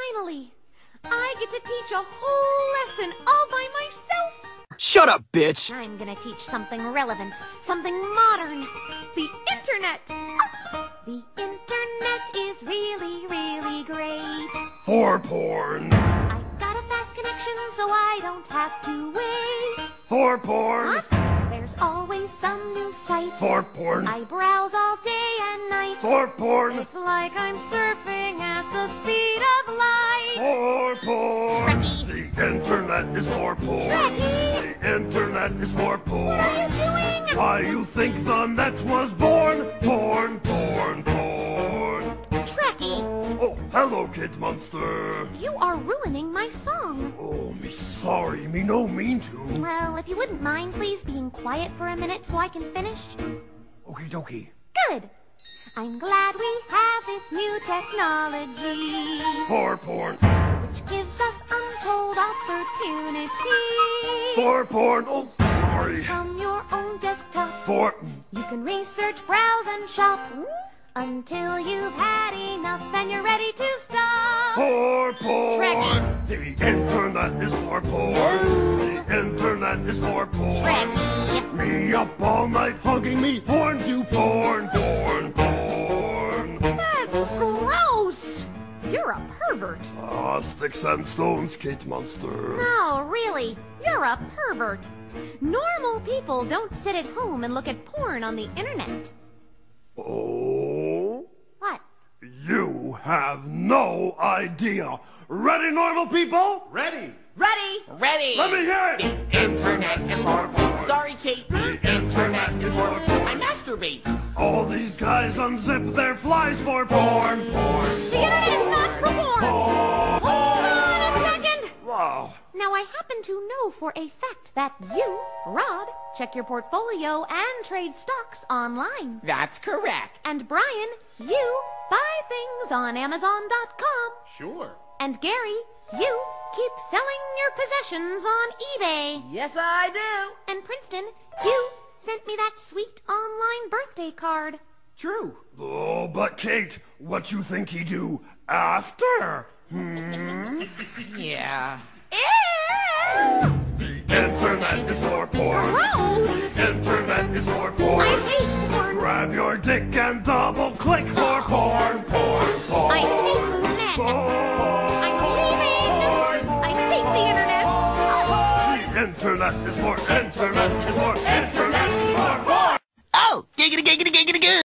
Finally, I get to teach a whole lesson all by myself. Shut up, bitch! I'm gonna teach something relevant, something modern. The internet. The internet is really, really great. For porn. I got a fast connection so I don't have to wait. For porn. What? There's always some new site. For porn. I browse all day and night. For porn. It's like I'm surfing at the speed of light. For porn. Trekkie. The internet is for porn. Trekkie. The internet is for porn. What are you doing? Why you think the net was born? Porn, porn, porn. Trekkie, Oh, hello, Kid Monster. you are ruining my song. Oh, me sorry, me no mean to. Well, if you wouldn't mind please being quiet for a minute so I can finish. Okie dokie. Good. I'm glad we have this new technology, For porn. which gives us untold opportunity. For porn. Oh, sorry. From your own desktop, For. you can research, browse, and shop until you've had enough and you're ready to stop. For porn. Trekkie. The internet is for porn. The internet is for porn. Trekkie. Me up all night hugging me porn to porn, porn, porn. That's gross. You're a pervert. Ah, sticks and stones, Kid Monster. No, really, you're a pervert. Normal people don't sit at home and look at porn on the internet. Oh? What? You have no idea. Ready, normal people? Ready! Ready? Ready. Let me hear it. The internet is for porn. Sorry, Kate. The Internet is for porn. I porn. masturbate. All these guys unzip their flies for porn, porn. The internet is not for porn. Hold on a second. Wow. Now, I happen to know for a fact that you, Rod, check your portfolio and trade stocks online. That's correct. And Brian, you buy things on Amazon.com. Sure. And Gary, you keep selling your possessions on eBay. Yes, I do. And Princeton, you sent me that sweet online birthday card. True. Oh, but Kate, what you think he do after? Yeah. Ew! The internet is for porn. Gross! The internet is for porn. I hate porn. Grab your dick and double click for porn, porn, porn. I hate men. Porn. I'm leaving. I hate the internet. The internet is for internet is for internet is for porn. Oh! Giggity, giggity, giggity, giggity!